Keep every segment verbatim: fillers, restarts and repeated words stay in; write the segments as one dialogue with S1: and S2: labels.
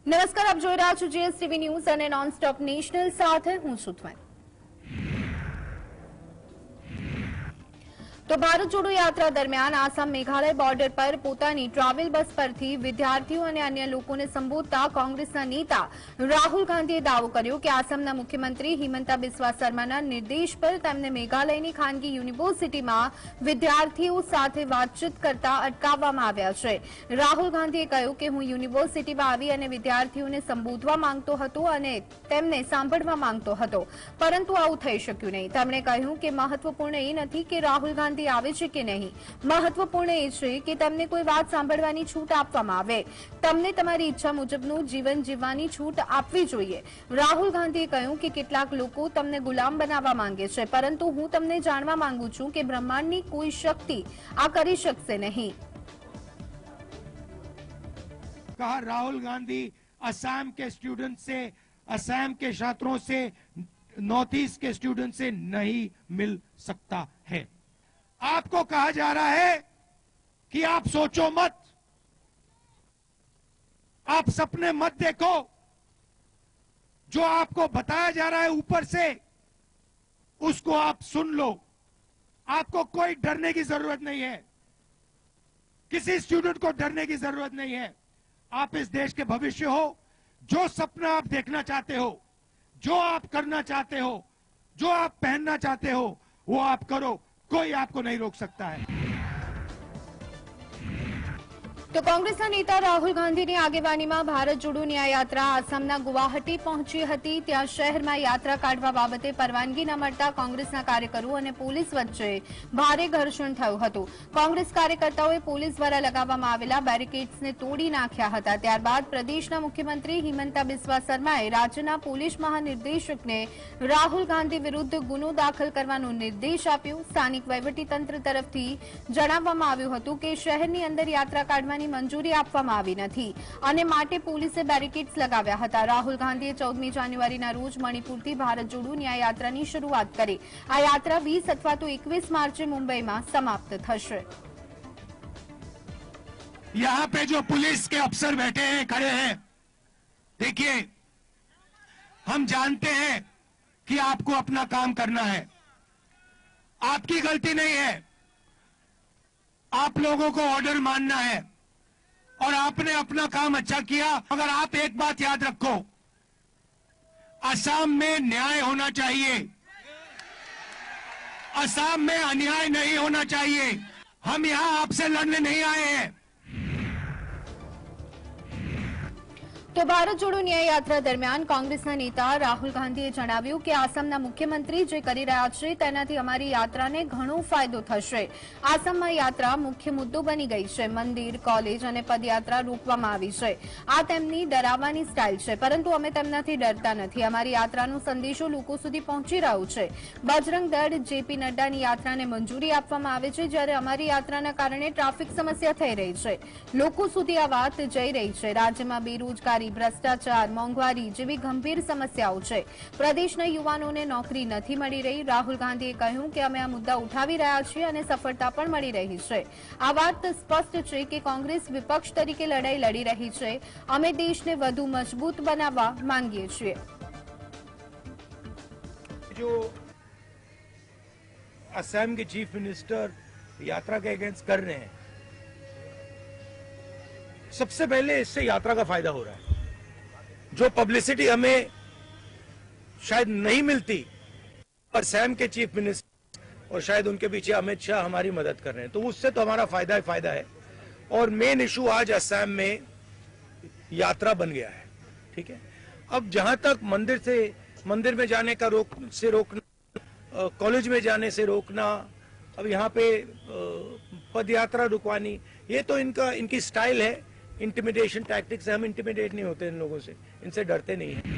S1: નમસ્કાર, આપ જોઈ રહ્યા છો જીએસટીવી ન્યૂઝ અને નોનસ્ટોપ નેશનલ સાથે હું સુથમેન। તો ભારત જોડો યાત્રા દરમિયાન આસામ મેઘાલય બોર્ડર પર પોતાની ટ્રાવેલ બસ પરથી વિદ્યાર્થીઓ અને અન્ય લોકોને સંબોધતા કોંગ્રેસના નેતા રાહુલ ગાંધીએ દાવો કર્યો કે આસામના મુખ્યમંત્રી હિમંતા બિસ્વા શર્માના નિર્દેશ પર તેમને મેઘાલયની ખાનગી યુનિવર્સિટીમાં વિદ્યાર્થીઓ સાથે વાતચીત કરતા અટકાવવામાં આવ્યા છે। રાહુલ ગાંધીએ કહ્યું કે હું યુનિવર્સિટીમાં આવી અને વિદ્યાર્થીઓને સંબોધવા માંગતો હતો અને તેમને સાંભળવા માંગતો હતો, પરંતુ આવું થઈ શક્યું નહીં। તેમણે કહ્યું કે મહત્વપૂર્ણ એ નથી કે રાહુલ ગાંધી આવે છે કે નહીં, મહત્વપૂર્ણ એ છે કે તમને કોઈ વાત સાંભળવાની છૂટ આપવામાં આવે। તમને તમારી ઈચ્છા મુજબનું જીવન જીવવાની છૂટ આપવી જોઈએ। રાહુલ ગાંધીએ કહ્યું કે કેટલાક લોકો તમને ગુલામ બનાવવા માંગે છે, પરંતુ હું તમને જાણવા માંગુ છું કે બ્રહ્માંડની કોઈ શક્તિ આ કરી શકશે નહીં।
S2: कहा राहुल गांधी असम के स्टूडेंट से, असम के छात्रों से, नॉर्थ ईस्ट के स्टूडेंट से नहीं मिल सकता है। आपको कहा जा रहा है कि आप सोचो मत, आप सपने मत देखो, जो आपको बताया जा रहा है ऊपर से उसको आप सुन लो। आपको कोई डरने की जरूरत नहीं है, किसी स्टूडेंट को डरने की जरूरत नहीं है। आप इस देश के भविष्य हो, जो सपना आप देखना चाहते हो, जो आप करना चाहते हो, जो आप पहनना चाहते हो, वो आप करो, कोई आपको नहीं रोक सकता है।
S1: તો કોંગ્રેસના નેતા રાહુલ ગાંધીની આગેવાનીમાં ભારત જોડો ન્યાય યાત્રા આસામના ગુવાહાટી પહોંચી હતી। ત્યાં શહેરમાં યાત્રા કાઢવા બાબતે પરવાનગી ન મળતા કોંગ્રેસના કાર્યકરો અને પોલીસ વચ્ચે ભારે ઘર્ષણ થયું હતું। કોંગ્રેસ કાર્યકર્તાઓએ પોલીસ દ્વારા લગાવવામાં આવેલા બેરિકેડ્સને તોડી નાખ્યા હતા। ત્યારબાદ પ્રદેશના મુખ્યમંત્રી હિમંતા બિસ્વા શર્માએ રાજ્યના પોલીસ મહાનિર્દેશકને રાહુલ ગાંધી વિરુદ્ધ ગુનો દાખલ કરવાનો નિર્દેશ આપ્યો। સ્થાનિક વહીવટીતંત્ર તરફથી જણાવવામાં આવ્યું હતું કે શહેરની અંદર યાત્રા કાઢવાની મંજૂરી આપવામાં આવી નથી અને માટે પોલીસે બેરિકેડ્સ લગાવ્યા હતા। રાહુલ ગાંધીએ ચૌદમી જાન્યુઆરીના રોજ મણિપુરથી ભારત જોડો ન્યાય યાત્રાની શરૂઆત કરી। આ યાત્રા વીસ અથવા તો એકવીસ માર્ચે મુંબईમાં समाप्त થશે।
S2: यहां पे जो पुलिस के अफसर बैठे हैं, खड़े हैं, देखिए हम जानते हैं कि आपको अपना काम करना है, आपकी गलती नहीं है, आप लोगों को ऑर्डर मानना है और आपने अपना काम अच्छा किया। मगर आप एक बात याद रखो, असम में न्याय होना चाहिए, असम में अन्याय नहीं होना चाहिए। हम यहां आपसे लड़ने नहीं आए हैं।
S1: તો ભારત જોડો ન્યાય યાત્રા દરમિયાન કોંગ્રેસના નેતા રાહુલ ગાંધીએ જણાવ્યું કે આસામના મુખ્યમંત્રી જે કરી રહ્યા છે તેનાથી અમારી યાત્રાને ઘણો ફાયદો થશે। આસામમાં યાત્રા મુખ્ય મુદ્દો બની ગઈ છે। મંદિર, કોલેજ અને પદયાત્રા રોકવામાં આવી છે। આ તેમની ડરાવવાની સ્ટાઇલ છે, પરંતુ અમે તેમનાથી ડરતા નથી। અમારી યાત્રાનો સંદેશો લોકો સુધી પહોંચી રહ્યો છે। બજરંગ દળ જેપી નડ્ડાની યાત્રાને મંજૂરી આપવામાં આવે છે, જ્યારે અમારી યાત્રાના કારણે ટ્રાફિક સમસ્યા થઈ રહી છે। લોકો સુધી આ વાત જઈ રહી છે। રાજ્યમાં બેરોજગારી, ભ્રષ્ટાચાર, મોંઘવારી જેવી ગંભીર સમસ્યાઓ છે। પ્રદેશના યુવાનોને નોકરી નથી મળી રહી। રાહુલ ગાંધીએ કહ્યું કે અમે આ મુદ્દા ઉઠાવી રહ્યા છીએ અને સફળતા પણ મળી રહી છે। આ વાત સ્પષ્ટ છે કે કોંગ્રેસ વિપક્ષ તરીકે લડાઈ લડી રહી છે। અમે દેશને વધુ મજબૂત બનાવવા માંગીએ છીએ।
S2: जो असम के चीफ मिनिस्टर यात्रा के अगेंस्ट कर रहे हैं, सबसे पहले इससे यात्रा का फायदा हो रहा है। जो पब्लिसिटी हमें शायद नहीं मिलती, और असम के चीफ मिनिस्टर और शायद उनके पीछे अमित शाह हमारी मदद कर रहे हैं, तो उससे तो हमारा फायदा ही फायदा है। और मेन इशू आज असम में यात्रा बन गया है। ठीक है, अब जहां तक मंदिर से मंदिर में जाने का रोक से रोकना, कॉलेज में जाने से रोकना, अब यहाँ पे पद यात्रा रुकवानी, ये तो इनका इनकी स्टाइल है। इंटिमिडेशन टैक्टिक्स है। हम इंटिमिडेट नहीं होते इन लोगों से, इनसे डरते नहीं हैं।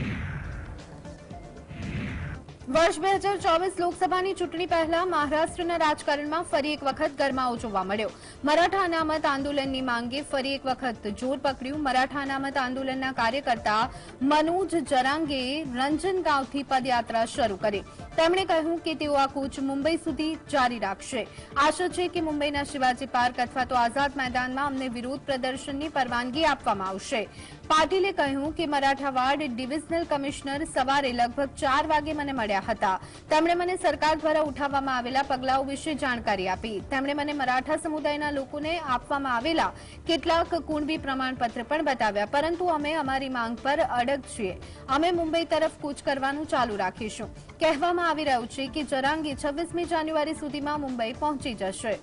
S1: વર્ષ બે હજાર ચોવીસ લોકસભાની ચૂંટણી પહેલા મહારાષ્ટ્રના રાજકારણમાં ફરી એક વખત ગરમાવો જોવા મળ્યો। મરાઠા અનામત આંદોલનની માંગે ફરી એક વખત જોર પકડ્યું। મરાઠા અનામત આંદોલનના કાર્યકર્તા મનોજ જરાંગેએ રંજનગાંવથી પદયાત્રા શરૂ કરી। તેમણે કહ્યું કે તેઓ આ કૂચ મુંબઈ સુધી જારી રાખશે। આશા છે કે મુંબઈના શિવાજી પાર્ક અથવા તો આઝાદ મેદાનમાં અમને વિરોધ પ્રદર્શનની પરવાનગી આપવામાં આવશે। પાટીલે કહ્યું કે મરાઠાવાડ ડિવિઝનલ કમિશનર સવારે લગભગ ચાર વાગે મને મળ્યા હતા. તેમણે મને સરકાર દ્વારા ઉઠાવવામાં આવેલા પગલાઓ વિશે જાણકારી આપી. તેમણે મને મરાઠા સમુદાયના લોકોને આપવામાં આવેલા કેટલાક કુણબી પ્રમાણપત્ર પણ બતાવ્યા, પરંતુ અમે અમારી માંગ પર અડગ છીએ. અમે મુંબઈ તરફ કૂચ કરવાનું ચાલુ રાખીશું. કહેવામાં આવી રહ્યું છે કે જરાંગી છવ્વીસમી જાન્યુઆરી સુધીમાં મુંબઈ પહોંચી જશે.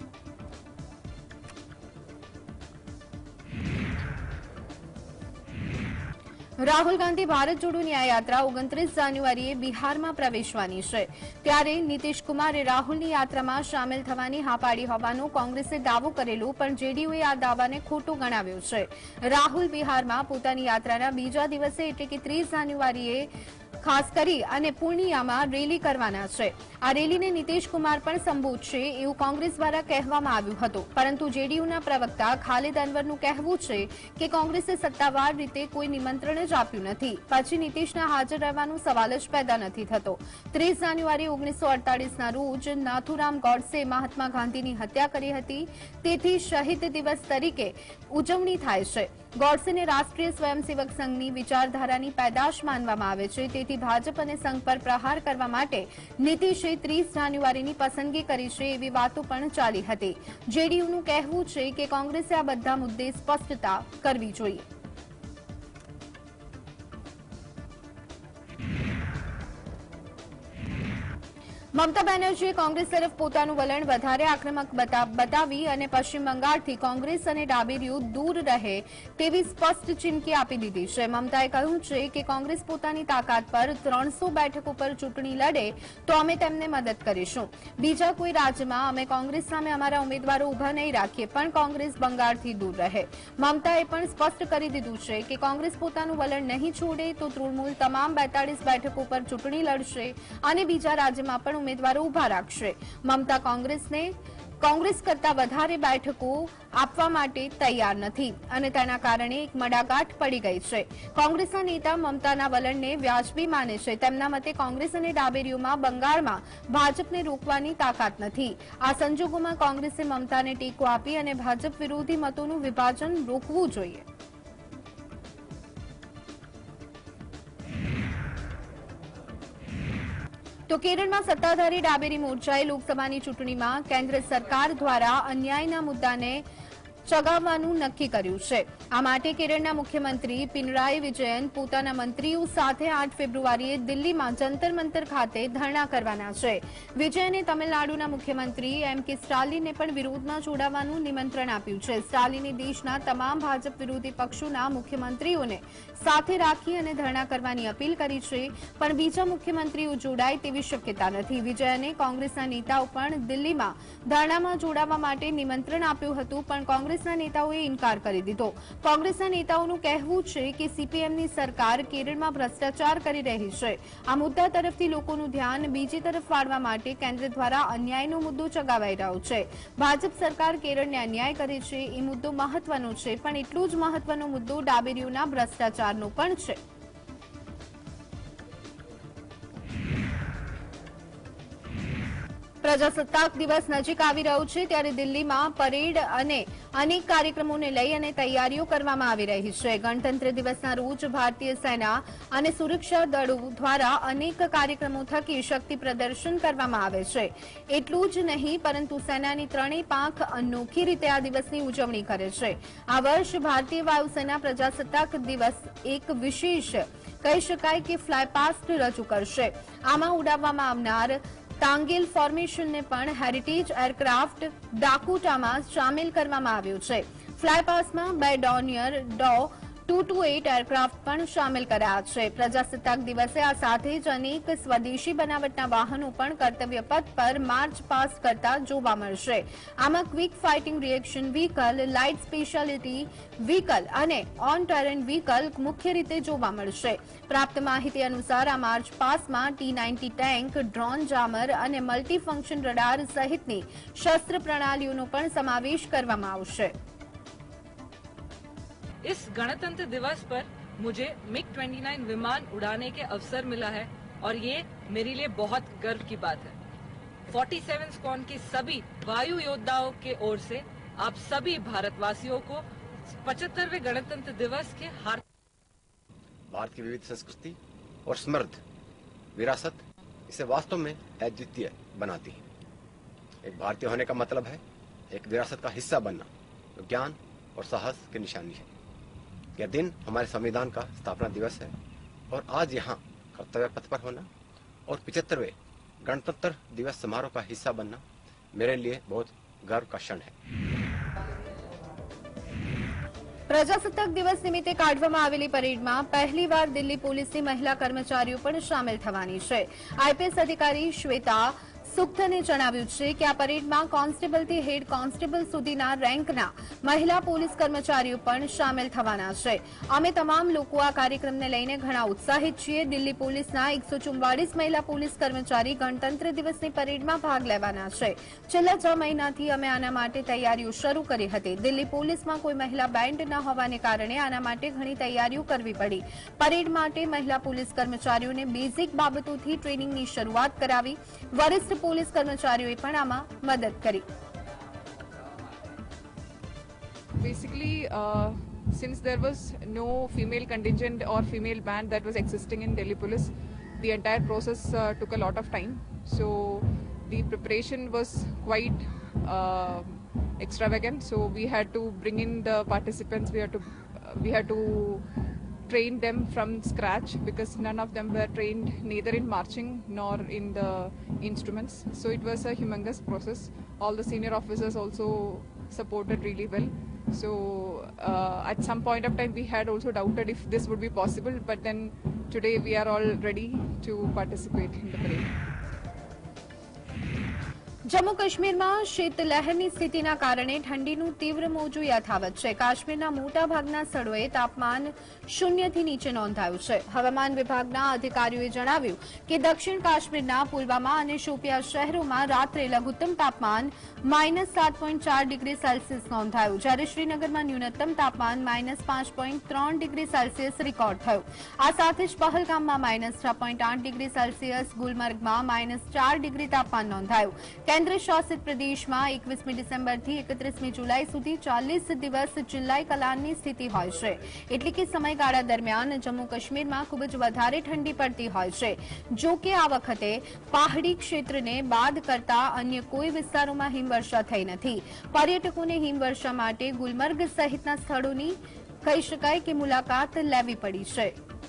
S1: રાહુલ ગાંધી ભારત જોડો ન્યાય યાત્રા ઓગણત્રીસ જાન્યુઆરીએ બિહારમાં પ્રવેશવાની છે. ત્યારે નીતિશ કુમારે રાહુલની યાત્રામાં સામેલ થવાની હા પાડી હોવાનો કોંગ્રેસે દાવો કરેલો, પણ જેડીયુએ આ દાવાને ખોટો ગણાવ્યો છે. રાહુલ બિહારમાં પોતાની યાત્રાના બીજા દિવસે એટલે કે ત્રીસ જાન્યુઆરીએ ખાસ કરી અને પૂર્ણિયામાં રેલી કરવાના છે. આ રેલીને નીતિશ કુમાર પણ સંબોધશે એવું કોંગ્રેસ દ્વારા કહેવામાં આવ્યું હતું, પરંતુ જેડીયુના પ્રવક્તા ખાલિદ અનવરનું કહેવું છે કે કોંગ્રેસે સત્તાવાર રીતે કોઈ નિમંત્રણ જ આપ્યું નથી. પછી નીતિશના હાજર રહેવાનો સવાલ જ પેદા નથી થતો. ત્રીસ જાન્યુઆરી ઓગણીસો અડતાલીસના રોજ નાથુરામ ગોડસે મહાત્મા ગાંધીની હત્યા કરી હતી, તેથી શહીદ દિવસ તરીકે ઉજવણી થાય છે. ગોડસેને રાષ્ટ્રીય સ્વયંસેવક સંઘની વિચારધારાની પેદાશ માનવામાં આવે છે, તેથી ભાજપ અને સંઘ પર પ્રહાર કરવા માટે નીતિશે ત્રીસ જાન્યુઆરીની પસંદગી કરી છે એવી વાતો પણ ચાલી હતી. જેડીયુનું કહેવું છે કે કોંગ્રેસે આ બધા મુદ્દે સ્પષ્ટતા કરવી જોઈએ. મમતા બેનર્જીએ કોંગ્રેસ તરફ પોતાનું વલણ વધારે આક્રમક બતાવી અને પશ્ચિમ બંગાળથી કોંગ્રેસ અને ડાબેરીઓ દૂર રહે તેવી સ્પષ્ટ ચીમકી આપી દીધી છે. મમતાએ કહ્યું છે કે કોંગ્રેસ પોતાની તાકાત પર ત્રણસો બેઠકો પર ચૂંટણી લડે તો અમે તેમને મદદ કરીશું. બીજા કોઈ રાજ્યમાં અમે કોંગ્રેસ સામે અમારા ઉમેદવારો ઉભા નહીં રાખીએ, પણ કોંગ્રેસ બંગાળથી દૂર રહે. મમતાએ પણ સ્પષ્ટ કરી દીધું છે કે કોંગ્રેસ પોતાનું વલણ નહીં છોડે તો તૃણમૂલ તમામ બેતાળીસ બેઠકો પર ચૂંટણી લડશે અને બીજા રાજ્યમાં પણ ઉમેદવારો ઉભા રાખશે. મમતા કોંગ્રેસને કોંગ્રેસ કરતા વધારે બેઠકો આપવા માટે તૈયાર નથી અને તેના કારણે એક મડાગાંઠ પડી ગઈ છે. કોંગ્રેસના નેતા મમતાના વલણને વ્યાજબી માને છે. તેમના મતે કોંગ્રેસ અને ડાબેરીઓમાં બંગાળમાં ભાજપને રોકવાની તાકાત નથી. આ સંજોગોમાં કોંગ્રેસે મમતાને ટેકો આપી અને ભાજપ વિરોધી મતોનું વિભાજન રોકવું જોઈએ. તો કેરળમાં સત્તાધારી ડાબેરી મોરચાએ લોકસભાની ચૂંટણીમાં કેન્દ્ર સરકાર દ્વારા અન્યાયના મુદ્દાને ચગાવવાનું નક્કી કર્યું છે. આ માટે કેરળના મુખ્યમંત્રી પિનરાઈ વિજયન પોતાના મંત્રીઓ સાથે આઠ ફેબ્રુઆરીએ દિલ્હીમાં જંતર મંતર ખાતે ધરણા કરવાના છે. વિજયને તમિલનાડુના મુખ્યમંત્રી એમ કે સ્ટાલિનને પણ વિરોધમાં જોડાવાનું નિમંત્રણ આપ્યું છે. સ્ટાલિને દેશના તમામ ભાજપ વિરોધી પક્ષોના મુખ્યમંત્રીઓને સાથે રાખી અને ધરણા કરવાની અપીલ કરી છે, પણ બીજા મુખ્યમંત્રીઓ જોડાય તેવી શક્યતા નથી. વિજયને કોંગ્રેસના નેતાઓ પણ દિલ્હીમાં ધરણામાં જોડાવા માટે નિમંત્રણ આપ્યું હતું, પણ કોંગ્રેસના નેતાઓએ ઇનકાર કરી દીધો. કોંગ્રેસના નેતાઓનું કહેવું છે કે સીપીએમની સરકાર કેરળમાં ભ્રષ્ટાચાર કરી રહી છે. આ મુદ્દા તરફથી લોકોનું ધ્યાન બીજી તરફ વાળવા માટે કેન્દ્ર દ્વારા અન્યાયનો મુદ્દો ચગાવાઈ રહ્યો છે. ભાજપ સરકાર કેરળને અન્યાય કરે છે એ મુદ્દો મહત્વનો છે, પણ એટલું જ મહત્વનો મુદ્દો ડાબેરીઓના ભ્રષ્ટાચારનો પણ છે. પ્રજાસત્તાક દિવસ નજીક આવી રહ્યો છે, ત્યારે દિલ્હીમાં પરેડ અને અનેક કાર્યક્રમોને લઈ અને તૈયારીઓ કરવામાં આવી રહી છે. ગણતંત્ર દિવસના રોજ ભારતીય સેના અને સુરક્ષા દળો દ્વારા અનેક કાર્યક્રમો થકી શક્તિ પ્રદર્શન કરવામાં આવે છે. એટલું જ નહીં, પરંતુ સેનાની ત્રણેય પાંખ અનોખી રીતે આ દિવસની ઉજવણી કરે છે. આ વર્ષ ભારતીય વાયુસેના પ્રજાસત્તાક દિવસ એક વિશેષ કહી શકાય કે ફ્લાયપાસ્ટ રજૂ કરશે. આમાં ઉડાવવામાં આવનાર તાંગેલ ફોર્મેશનને પણ હેરિટેજ એરક્રાફ્ટ ડાકોટામાં સામેલ કરવામાં આવ્યું છે. ફ્લાયપાસમાં બે Dornier Do two two eight aircraft પણ સામેલ કરાયા છે. પ્રજાસત્તાક દિવસે આ સાથે જ અનેક સ્વદેશી બનાવટના વાહનો પણ કર્તવ્ય પથ પર માર્ચ પાસ કરતા જોવા મળશે. આમાં quick fighting reaction vehicle, light speciality vehicle અને ઓન ટેરેન વ્હીકલ મુખ્ય રીતે જોવા મળશે. પ્રાપ્ત માહિતી અનુસાર આ માર્ચ પાસમાં T ninety tank, drone jammer અને મલ્ટીફંક્શન રડાર સહિતની શસ્ત્ર પ્રણાલીઓનો પણ સમાવેશ કરવામાં આવશે.
S3: इस गणतंत्र दिवस पर मुझे मिग उनतीस विमान उड़ाने के अवसर मिला है और ये मेरे लिए बहुत गर्व की बात है. सैंतालीस स्क्वाड्रन के सभी वायु योद्धाओं के ओर से आप सभी भारतवासियों को पचहत्तरवें गणतंत्र दिवस के हार्दिक
S4: भारत की विविध संस्कृति और समृद्ध विरासत इसे वास्तव में अद्वितीय बनाती है। एक भारतीय होने का मतलब है एक विरासत का हिस्सा बनना, जो ज्ञान और साहस की निशानी है। यह दिन हमारे संविधान का स्थापना दिवस है और आज यहाँ कर्तव्य पथ पर होना और पिछहत्तरवें गणतंत्र दिवस समारोह का हिस्सा बनना मेरे लिए बहुत गर्व का क्षण है।
S1: પ્રજાસત્તાક દિવસ નિમિત્તે કાઢવામાં આવેલી પરેડમાં પહેલીવાર દિલ્હી પોલીસની મહિલા કર્મચારીઓ પણ સામેલ થવાની છે। આઈપીએસ અધિકારી શ્વેતા સુક્તને જણાવ્યું છે કે આ પરેડમાં કોન્સ્ટેબલથી હેડ કોન્સ્ટેબલ સુધીના રેન્કના મહિલા પોલીસ કર્મચારીઓ પણ સામેલ થવાના છે। અમે તમામ લોકો આ કાર્યક્રમને લઈને ઘણા ઉત્સાહિત છીએ। દિલ્હી પોલીસના એકસો ચુમ્વાળીસ મહિલા પોલીસ કર્મચારી ગણતંત્ર દિવસની પરેડમાં ભાગ લેવાના છે। છેલ્લા છ મહિનાથી અમે આના માટે તૈયારીઓ શરૂ કરી હતી। દિલ્હી પોલીસમાં કોઈ મહિલા બેન્ડ ન હોવાને કારણે આના માટે ઘણી તૈયારીઓ કરવી પડી। પરેડ માટે મહિલા પોલીસ કર્મચારીઓને બેઝિક બાબતોથી ટ્રેનિંગની શરૂઆત કરાવી। વરિષ્ઠ પોલીસ કર્મચારીઓએ પણ આમાં મદદ કરી।
S5: Basically, uh, since there was no female contingent or female band that was existing in Delhi Police, the entire process uh, took a lot of time. So the preparation was quite uh, extravagant. So we had to bring in the participants. We had to uh, we had to train them from scratch because none of them were trained neither in marching nor in the instruments. So it was a humongous process. All the senior officers also supported really well. So uh, at some point of time we had also doubted if this would be possible, but then today we are all ready to participate in the parade.
S1: Jammu કાશ્મીરમાં શીતલહેરની સ્થિતિના કારણે ઠંડીનું તીવ્ર મોજું યથાવત છે। કાશ્મીરના મોટાભાગના સ્થળોએ તાપમાન શૂન્યથી નીચે નોંધાયું છે। હવામાન વિભાગના અધિકારીઓએ જણાવ્યું કે દક્ષિણ કાશ્મીરના પુલવામા અને શોપિયા શહેરોમાં રાત્રે લઘુત્તમ તાપમાન માઇનસ સાત પોઈન્ટ ચાર ડિગ્રી સેલ્સિયસ નોંધાયું, જ્યારે શ્રીનગરમાં ન્યૂનતમ તાપમાન માઇનસ પાંચ પોઈન્ટ ત્રણ ડિગ્રી સેલ્સિયસ રેકોર્ડ થયું। આ સાથે જ પહલગામમાં માઇનસ છ પોઈન્ટ આઠ ડિગ્રી સેલ્સિયસ, ગુલમર્ગમાં માઇનસ ચાર ડિગ્રી તાપમાન નોંધાયું। કેન્દ્ર શાસિત પ્રદેશમાં એકવીસમી ડિસેમ્બરથી એકત્રીસમી જુલાઈ સુધી ચાલીસ દિવસ જિલ્લાઈ કલાનની સ્થિતિ હોય છે, એટલે કે સમયગાળા દરમિયાન જમ્મુ કાશ્મીરમાં ખૂબ જ વધારે ઠંડી પડતી હોય છે। જો કે આ વખતે પહાડી ક્ષેત્રને બાદ કરતા અન્ય કોઈ વિસ્તારોમાં હિમવર્ષા થઈ નથી। પર્યટકોને હિમવર્ષા માટે ગુલમર્ગ સહિતના સ્થળોની કહી શકાય કે મુલાકાત લેવી પડી છે।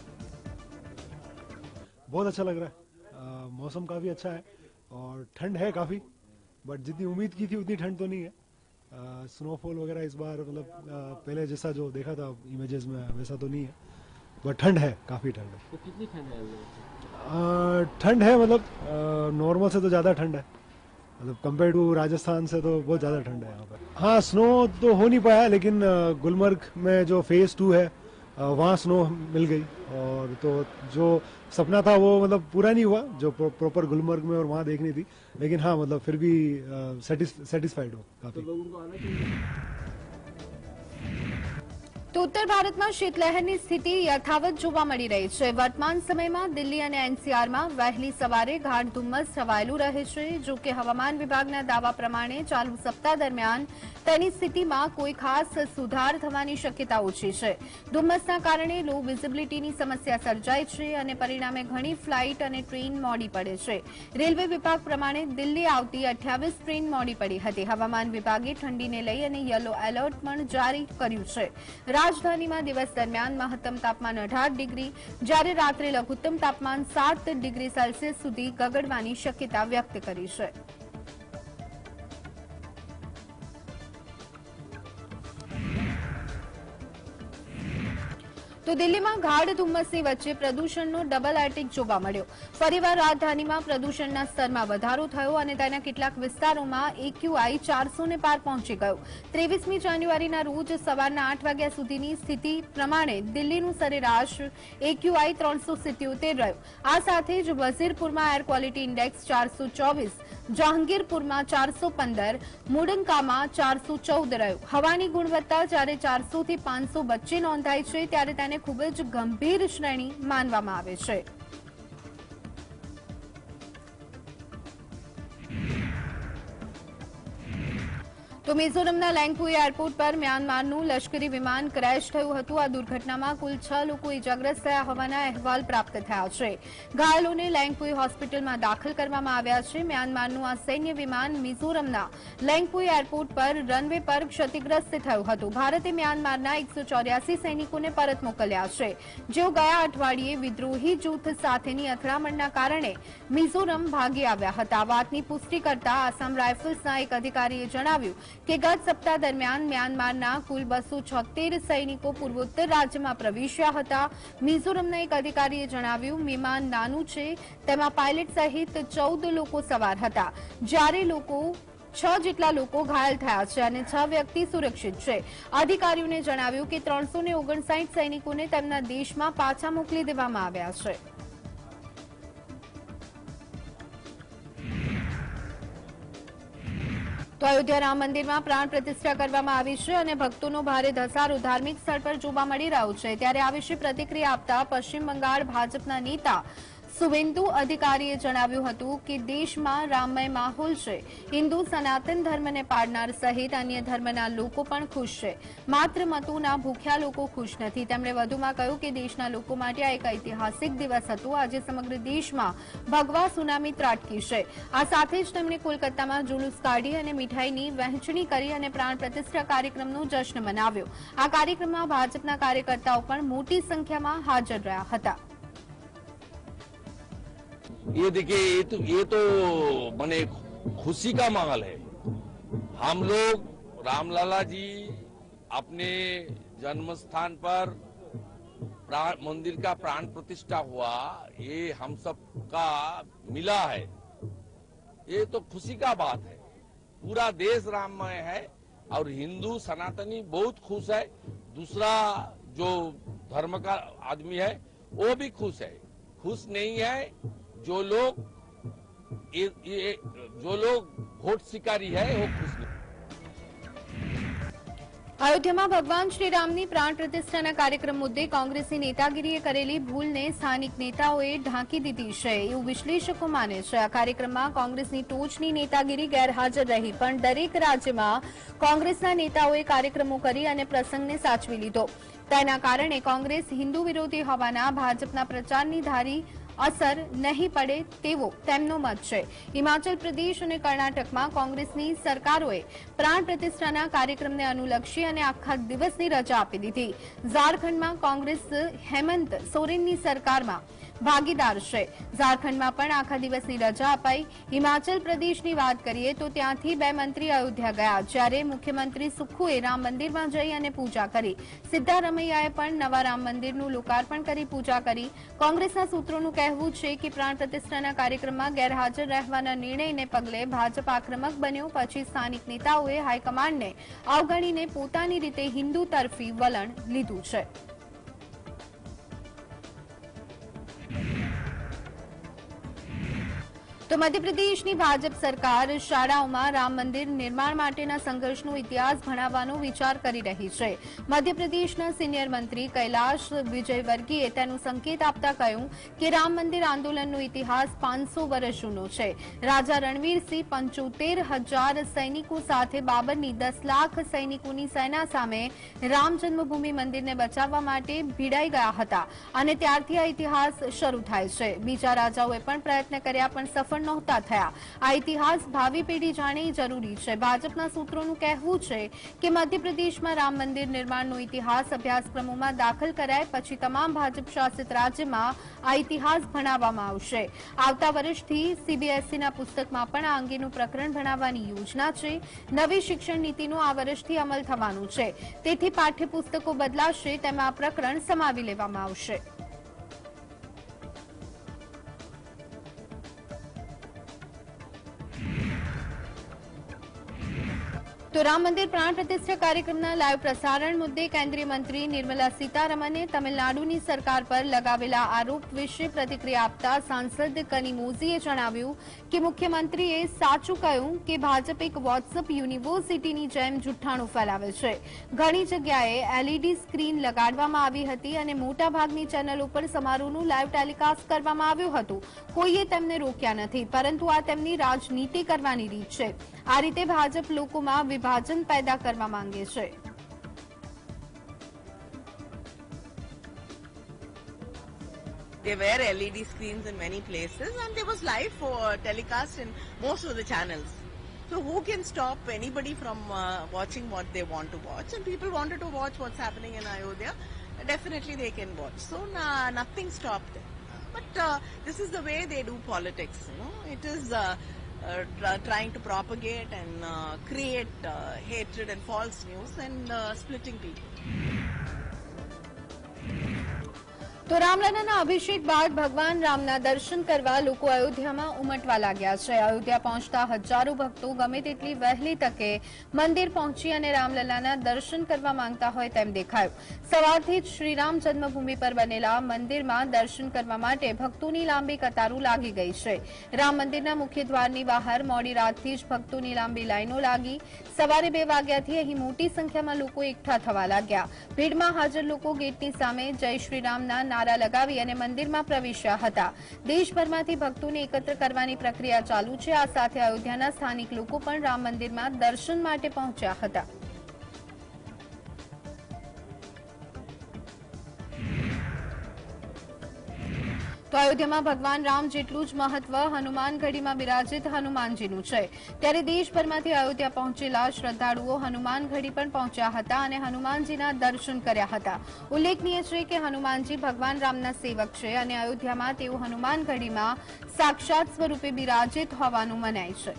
S6: बहुत अच्छा लग रहा है। आ, मौसम काफ़ी अच्छा है और ठंड है काफ़ी, बट जितनी उम्मीद की थी उतनी ठंड तो नहीं है। स्नोफॉल वगैरह इस बार मतलब पहले जैसा जो देखा था इमेजेस में वैसा तो नहीं है, बट ठंड है, काफ़ी ठंड है।
S7: तो कितनी ठंड है?
S6: ठंड है मतलब नॉर्मल से तो ज़्यादा ठंड है, मतलब कंपेयर टू राजस्थान से तो बहुत ज़्यादा ठंड है यहाँ पर। हाँ, स्नो तो हो नहीं पाया, लेकिन गुलमर्ग में जो फेज़ टू है वहाँ स्नो मिल गई, और तो जो सपना था वो मतलब पूरा नहीं हुआ जो प्रॉपर गुलमर्ग में और वहाँ देखनी थी, लेकिन हाँ मतलब फिर भी सेटिस्फाइड हो काफी।
S7: तो लोगों को आना चाहिए।
S1: તો ઉત્તર ભારતમાં શીતલહેરની સ્થિતિ યથાવત જોવા મળી રહી છે। વર્તમાન સમયમાં દિલ્હી અને એનસીઆરમાં વહેલી સવારે ગાઢ ધુમ્મસ છવાયેલું રહે છે। જો કે હવામાન વિભાગના દાવા પ્રમાણે ચાલુ સપ્તાહ દરમિયાન તેની સ્થિતિમાં કોઈ ખાસ સુધાર થવાની શક્યતા ઓછી છે। ધુમ્મસના કારણે લો વિઝિબિલિટીની સમસ્યા સર્જાય છે અને પરિણામે ઘણી ફ્લાઇટ અને ટ્રેન મોડી પડે છે। રેલવે વિભાગ પ્રમાણે દિલ્હી આવતી અઠ્યાવીસ ટ્રેન મોડી પડી હતી। હવામાન વિભાગે ઠંડીને લઈ અને યલો એલર્ટ પણ જારી કર્યું છે। રાજધાનીમાં દિવસ દરમિયાન મહત્તમ તાપમાન અઢાર ડિગ્રી, જ્યારે રાત્રે લઘુત્તમ તાપમાન સાત ડિગ્રી સેલ્સિયસ સુધી ગગડવાની શક્યતા વ્યક્ત કરી છે। તો દિલ્હીમાં ગાઢ ધુમ્મસની વચ્ચે પ્રદૂષણનો ડબલ એટેક જોવા મળ્યો। ફરીવાર રાજધાનીમાં પ્રદૂષણના સ્તરમાં વધારો થયો અને તેના કેટલાક વિસ્તારોમાં એક્યુઆઈ ચારસો ને પાર પહોંચી ગયો। ત્રેવીસમી જાન્યુઆરીના રોજ સવારના આઠ વાગ્યા સુધીની સ્થિતિ પ્રમાણે દિલ્હીનું સરેરાશ એક્યુઆઈ ત્રણસો સિત્યોતેર રહ્યું। આ સાથે જ વઝીરપુરમાં એર ક્વોલિટી ઇન્ડેક્સ ચારસો ચોવીસ, જહાંગીરપુરમાં ચારસો પંદર, મુડંકામાં ચારસો ચૌદ રહ્યું। હવાની ગુણવત્તા જ્યારે ચારસો થી પાંચસો વચ્ચે નોંધાઈ છે, ત્યારે તેને ખૂબ જ ગંભીર શ્રેણી માનવામાં આવે છે। તો તો મિઝોરમના લેંગપુઈ એરપોર્ટ પર મ્યાનમારનું લશ્કરી વિમાન ક્રેશ થયું હતું. આ દુર્ઘટનામાં કુલ છ લોકો ઇજાગ્રસ્ત થયા હોવાના અહેવાલ પ્રાપ્ત થયા છે. ઘાયલોને લેંગપુઈ હોસ્પિટલમાં દાખલ કરવામાં આવ્યા છે. મ્યાનમારનું આ સૈન્ય વિમાન મિઝોરમના લેંગપુઈ એરપોર્ટ પર રનવે પર ક્ષતિગ્રસ્ત થયું હતું. ભારતે મ્યાનમારના એકસો ચોર્યાસી સૈનિકોને પરત મોકલ્યા છે, જેઓ ગયા અઠવાડિયે વિદ્રોહી જૂથ સાથેની અથડામણના કારણે મિઝોરમ ભાગી આવ્યા હતા. વાતની પુષ્ટિ કરતા આસામ રાઇફલ્સના એક અધિકારીએ જણાવ્યું કે ગત સપ્તાહ દરમિયાન મ્યાનમારના કુલ બસો છોતેર સૈનિકો પૂર્વોત્તર રાજ્યમાં પ્રવેશ્યા હતા. મિઝોરમના એક અધિકારીએ જણાવ્યું વિમાન નાનું છે, તેમાં પાયલટ સહિત ચૌદ લોકો સવાર હતા, જ્યારે લોકો છ જેટલા લોકો ઘાયલ થયા છે અને છ વ્યક્તિ સુરક્ષિત છે. અધિકારીઓને જણાવ્યું કે ત્રણસો ને ઓગણસાઠ સૈનિકોને તેમના દેશમાં પાછા મોકલી દેવામાં આવ્યા છે. તો અયોધ્યા રામ મંદિરમાં પ્રાણ પ્રતિષ્ઠા કરવામાં આવી છે અને ભક્તોનો ભારે ધસારો ધાર્મિક સ્થળ પર જોવા મળી રહ્યો છે. ત્યારે આ વિશે પ્રતિક્રિયા આપતા પશ્ચિમ બંગાળ ભાજપના નેતા સુવેન્દુ અધિકારીએ જણાવ્યું હતું કે દેશમાં રામમય માહોલ છે. હિન્દુ સનાતન ધર્મને પાળનાર સહિત અન્ય ધર્મના લોકો પણ ખુશ છે. માત્ર મતોના ભૂખ્યા લોકો ખુશ નથી. તેમણે વધુમાં કહ્યું કે દેશના લોકો માટે આ એક ઐતિહાસિક દિવસ હતો. આજે સમગ્ર દેશમાં ભગવા સુનામી ત્રાટકી છે. આ સાથે જ તેમણે કોલકાતામાં જુલુસ કાઢી અને મીઠાઈની વહેંચણી કરી અને પ્રાણ પ્રતિષ્ઠા કાર્યક્રમનો જશ્ન મનાવ્યો. આ કાર્યક્રમમાં ભાજપના કાર્યકર્તાઓ પણ મોટી સંખ્યામાં હાજર રહ્યા હતા.
S7: ये देखिए, ये तो ये तो माने खुशी का माहौल है. हम लोग रामलला जी अपने जन्म स्थान पर मंदिर का प्राण प्रतिष्ठा हुआ, ये हम सब का मिला है. ये तो खुशी का बात है. पूरा देश राममय है और हिंदू सनातनी बहुत खुश है. दूसरा जो धर्म का आदमी है वो भी खुश है. खुश नहीं है जो लोग ये, ये, जो लोग वोट शिकारी है वो खुश नहीं.
S1: અયોધ્યામાં ભગવાન શ્રીરામની પ્રાણ પ્રતિષ્ઠાના કાર્યક્રમ મુદ્દે કોંગ્રેસની નેતાગીરીએ કરેલી ભૂલને સ્થાનિક નેતાઓએ ઢાંકી દીધી છે, એવું વિશ્લેષકો માને છે. આ કાર્યક્રમમાં કોંગ્રેસની ટોચની નેતાગીરી ગેરહાજર રહી, પણ દરેક રાજ્યમાં કોંગ્રેસના નેતાઓએ કાર્યક્રમો કરી અને પ્રસંગને સાચવી લીધો. તેના કારણે કોંગ્રેસ હિન્દુ વિરોધી હોવાના ભાજપના પ્રચારની ધારી અસર નહીં પડે તેવો તેમનો મત છે. હિમાચલ પ્રદેશ અને કર્ણાટકમાં કોંગ્રેસની સરકારોએ પ્રાણ પ્રતિષ્ઠાના કાર્યક્રમને અનુલક્ષી અને આખા દિવસની રજા આપી દીધી. ઝારખંડમાં કોંગ્રેસ હેમંત સોરેનની સરકારમાં ભાગીદાર છે. ઝારખંડમાં પણ આખા દિવસની રજા અપાઈ. હિમાચલ પ્રદેશની વાત કરીએ તો ત્યાંથી બે મંત્રી અયોધ્યા ગયા, જ્યારે મુખ્યમંત્રી સુખુએ રામ મંદિરમાં જઈ અને પૂજા કરી. સિદ્ધારમૈયાએ પણ નવા રામ મંદિરનું લોકાર્પણ કરી પૂજા કરી. કોંગ્રેસના સૂત્રોનું કહેવું છે કે પ્રાણ પ્રતિષ્ઠાના કાર્યક્રમમાં ગેરહાજર રહેવાના નિર્ણયને પગલે ભાજપ આક્રમક બન્યો. પછી સ્થાનિક નેતાઓએ હાઈકમાન્ડને અવગણીને પોતાની રીતે હિન્દુ તરફી વલણ લીધું છે. તો મધ્યપ્રદેશની ભાજપ સરકાર શાળાઓમાં રામ મંદિર નિર્માણ માટેના સંઘર્ષનો ઇતિહાસ ભણાવવાનો વિચાર કરી રહી છે. મધ્યપ્રદેશના સિનિયર મંત્રી કૈલાશ વિજયવર્ગીયે તેનું સંકેત આપતા કહ્યું કે રામ મંદિર આંદોલનનો ઇતિહાસ પાંચસો વર્ષ જૂનો છે. રાજા રણવીરસિંહ પંચોતેર હજાર સૈનિકો સાથે બાબરની દસ લાખ સૈનિકોની સેના સામે રામ જન્મભૂમિ મંદિરને બચાવવા માટે ભીડાઈ ગયા હતા અને ત્યારથી આ ઇતિહાસ શરૂ થાય છે. બીજા રાજાઓએ પણ પ્રયત્ન કર્યા, પણ સફળ નહોતા થયા. આ ઇતિહાસ ભાવિ પેઢી જાણે જરૂરી છે. ભાજપના સૂત્રોનું કહેવું છે કે મધ્યપ્રદેશમાં રામ મંદિર નિર્માણનો ઇતિહાસ અભ્યાસક્રમોમાં દાખલ કરાય પછી તમામ ભાજપ શાસિત રાજ્યમાં આ ઇતિહાસ ભણાવવામાં આવશે. આવતા વર્ષથી સીબીએસઈના પુસ્તકમાં પણ આ અંગેનું પ્રકરણ ભણાવવાની યોજના છે. નવી શિક્ષણ નીતિનો આ વર્ષથી અમલ થવાનો છે, તેથી પાઠ્યપુસ્તકો બદલાશે, તેમાં આ પ્રકરણ સમાવી લેવામાં આવશે. તો રામ મંદિર પ્રાણ પ્રતિષ્ઠા કાર્યક્રમના લાઈવ પ્રસારણ મુદ્દે કેન્દ્રીય મંત્રી નિર્મલા સીતારમણે તમિલનાડુની સરકાર પર લગાવેલા આરોપ વિશે પ્રતિક્રિયા આપતા સાંસદ કનિમોઝીએ જણાવ્યું કે મુખ્યમંત્રીએ સાચું કહ્યું કે ભાજપ એક વોટ્સઅપ યુનિવર્સિટીની જેમ જુઠ્ઠાણું ફેલાવે છે. ઘણી જગ્યાએ એલઈડી સ્ક્રીન લગાડવામાં આવી હતી અને મોટાભાગની ચેનલો પર સમારોહનું લાઈવ ટેલિકાસ્ટ કરવામાં આવ્યું હતું. કોઈએ તેમને રોક્યા નથી, પરંતુ આ તેમની રાજનીતિ કરવાની રીત છે. આ રીતે ભાજપ લોકોમાં વિભાજન પેદા કરવા માંગે છે.
S8: There were L E D screens in many places and there was live uh, telecast in most of the channels. So who can stop anybody from uh, watching what they want to watch? And people wanted to watch what's happening in Ayodhya. Definitely they can watch. So nah, nothing stopped them. But uh, this is the way they do politics. You know, it is uh, uh, tr- trying to propagate and uh, create uh, hatred and false news and uh, splitting people.
S1: તો રામલલાના અભિષેક બાદ ભગવાન રામના દર્શન કરવા લોકો અયોધ્યામાં ઉમટવા લાગ્યા છે. અયોધ્યા પહોંચતા હજારો ભક્તો ગમે તેટલી વહેલી તકે મંદિર પહોંચી અને રામલલાના દર્શન કરવા માંગતા હોય તેમ દેખાયું. સવારથી જ શ્રીરામ જન્મભૂમિ પર બનેલા મંદિરમાં દર્શન કરવા માટે ભક્તોની લાંબી કતારો લાગી ગઈ છે. રામ મંદિરના મુખ્ય દ્વારની બહાર મોડી રાતથી જ ભક્તોની લાંબી લાઈનો લાગી. સવારે બે વાગ્યાથી અહીં મોટી સંખ્યામાં લોકો એકઠા થવા લાગ્યા. ભીડમાં હાજર લોકો ગેટની સામે જય શ્રીરામના નારા લગાવી અને મંદિરમાં પ્રવેશ્યા હતા. દેશભરમાંથી ભક્તોને એકત્ર કરવાની પ્રક્રિયા ચાલુ છે. આ સાથે અયોધ્યાના સ્થાનિક લોકો પણ રામ મંદિરમાં દર્શન માટે પહોંચ્યા હતા. તો અયોધ્યામાં ભગવાન રામ જેટલું જ મહત્વ હનુમાનગઢીમાં બિરાજિત હનુમાનજીનું છે. ત્યારે દેશભરમાંથી અયોધ્યા પહોંચેલા શ્રદ્ધાળુઓ હનુમાનગઢી પણ પહોંચ્યા હતા અને હનુમાનજીના દર્શન કર્યા હતા. ઉલ્લેખનીય છે કે હનુમાનજી ભગવાન રામના સેવક છે અને અયોધ્યામાં તેઓ હનુમાનગઢીમાં સાક્ષાત સ્વરૂપે બિરાજિત હોવાનું મનાય છે.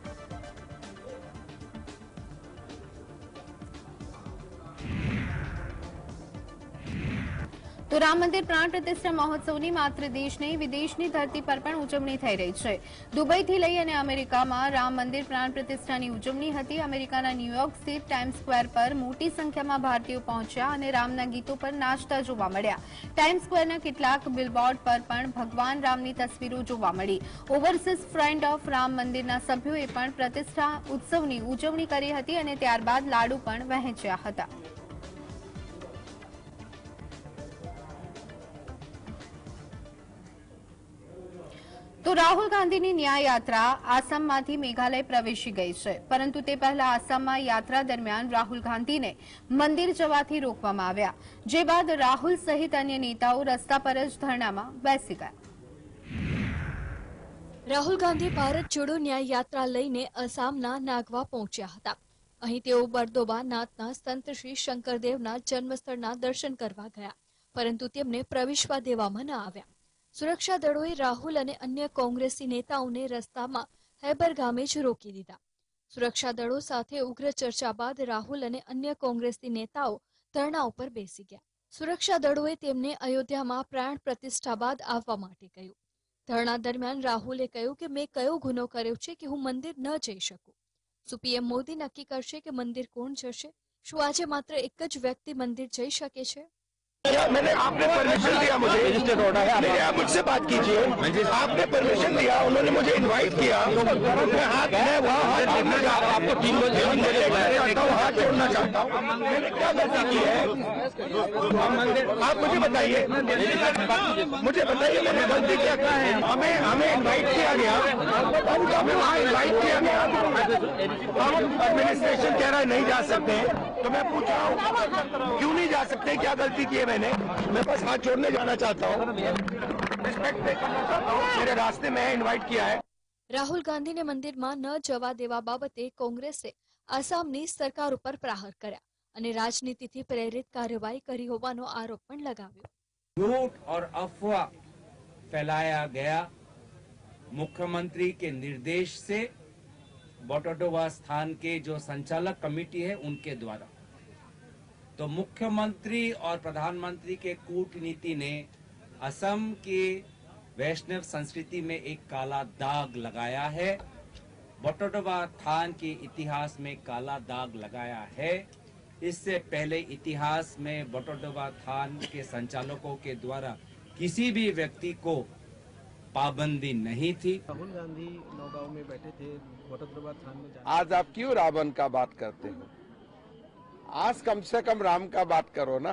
S1: તો રામ મંદિર પ્રાણ પ્રતિષ્ઠા મહોત્સવની માત્ર દેશ નહીં વિદેશની ધરતી પર પણ ઉજવણી થઈ રહી છે. દુબઈથી લઈ અને અમેરિકામાં રામ મંદિર પ્રાણ પ્રતિષ્ઠાની ઉજવણી હતી. અમેરિકાના ન્યૂયોર્ક સ્થિત ટાઈમ્સ સ્ક્વેર પર મોટી સંખ્યામાં ભારતીયો પહોંચ્યા અને રામના ગીતો પર નાચતા જોવા મળ્યા. ટાઈમ્સ સ્ક્વેરના કેટલાક બિલબોર્ડ પર પણ ભગવાન રામની તસવીરો જોવા મળી. ઓવરસીઝ ફ્રન્ટ ઓફ રામ મંદિરના સભ્યોએ પણ પ્રતિષ્ઠા ઉત્સવની ઉજવણી કરી હતી અને ત્યારબાદ લાડુ પણ વહેંચ્યા હતા. તો રાહુલ ગાંધીની ન્યાય યાત્રા આસામમાંથી મેઘાલય પ્રવેશી ગઈ છે. પરંતુ તે પહેલા આસામમાં યાત્રા દરમિયાન રાહુલ ગાંધીને મંદિર જવાથી રોકવામાં આવ્યા. જે બાદ રાહુલ સહિત અન્ય નેતાઓ રસ્તા પર જ ધરણામાં બેસી ગયા.
S9: રાહુલ ગાંધી ભારત જોડો ન્યાય યાત્રા લઈને આસામના નાગવા પહોંચ્યા હતા. અહીં તેઓ બરદોબા નાથના સંત શ્રી શંકરદેવના જન્મસ્થળના દર્શન કરવા ગયા, પરંતુ તેમને પ્રવેશવા દેવામાં ન આવ્યા. સુરક્ષા દળોએ રાહુલ અને અન્ય કોંગ્રેસી નેતાઓને રસ્તામાં હૈબર ગામે જ રોકી દીધા. સુરક્ષા દળો સાથે ઉગ્ર ચર્ચા બાદ રાહુલ અને અન્ય કોંગ્રેસી નેતાઓ ધરણા ઉપર બેસી ગયા. સુરક્ષા દળોએ તેમને અયોધ્યામાં પ્રાણ પ્રતિષ્ઠા બાદ આવવા માટે કહ્યું. ધરણા દરમિયાન રાહુલે કહ્યું કે મેં કયો ગુનો કર્યો છે કે હું મંદિર ન જઈ શકું. શું પીએમ મોદી નક્કી કરશે કે મંદિર કોણ જશે? શું આજે માત્ર એક જ વ્યક્તિ મંદિર જઈ શકે છે?
S2: मैंने आपने परमिशन दिया मुझे, रजिस्टर्ड ऑर्डर है, नहीं आप मुझसे बात कीजिए. आपने परमिशन दिया, उन्होंने मुझे इनवाइट किया. मैं हाथ मैं वहाँ हाथ जोड़ना चाहता हूँ. आपको तीन बजे हाथ जोड़ना चाहता हूँ. मैंने क्या गलती की है? आप मुझे बताइए, मुझे बताइए मैंने गलती क्या की है? हमें हमें इनवाइट किया गया, हमें वहाँ इनवाइट किया गया. एडमिनिस्ट्रेशन कह रहा है नहीं जा सकते, तो मैं पूछ रहा हूँ क्यों नहीं जा सकते? क्या गलती की है मैंने? मैं बस हाथ जोड़ने जाना चाहता हूँ, रिस्पेक्ट करना चाहता हूँ. मेरे रास्ते में इनवाइट किया है.
S9: રાહુલ ગાંધીને મંદિરમાં ન જવા દેવા બાબતે કોંગ્રેસે આસામની સરકાર ઉપર પ્રહાર કર્યા અને રાજનીતિથી પ્રેરિત કાર્યવાહી કરી હોવાનો આરોપ પણ લગાવ્યો.
S10: झूठ और अफवाह फैलाया गया मुख्यमंत्री के निर्देश से बटोडोवा स्थान के जो संचालक कमेटी है उनके द्वारा. तो मुख्यमंत्री और प्रधानमंत्री के कूटनीति ने असम की वैष्णव संस्कृति में एक काला दाग लगाया है. बटोडोवा थान के इतिहास में काला दाग लगाया है. इससे पहले इतिहास में बटोडोवा थान के संचालकों के द्वारा किसी भी व्यक्ति को पाबंदी नहीं थी.
S11: राहुल गांधी नौगांव में बैठे थे, बटोदरा थान में जाने.
S12: आज आप क्यों रावण का बात करते हो? आज कम से कम राम का बात करो ना.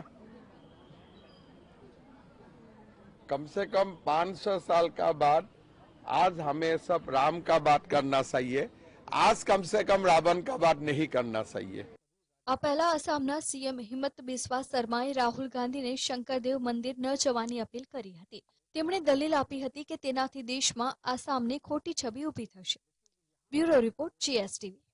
S12: कम से कम पाँच सौ साल का बाद आज हमें सब राम का बात करना सही है. आज कम से कम रावण का बात नहीं करना चाहिए।
S9: આ પહેલા આસામના સીએમ હિમંત બિસ્વા શર્માએ રાહુલ ગાંધીને શંકરદેવ મંદિર ન જવાની અપીલ કરી હતી. તેમણે દલીલ આપી હતી કે તેનાથી દેશમાં આસામની ખોટી છબી ઊભી થશે. Bureau report GSTV.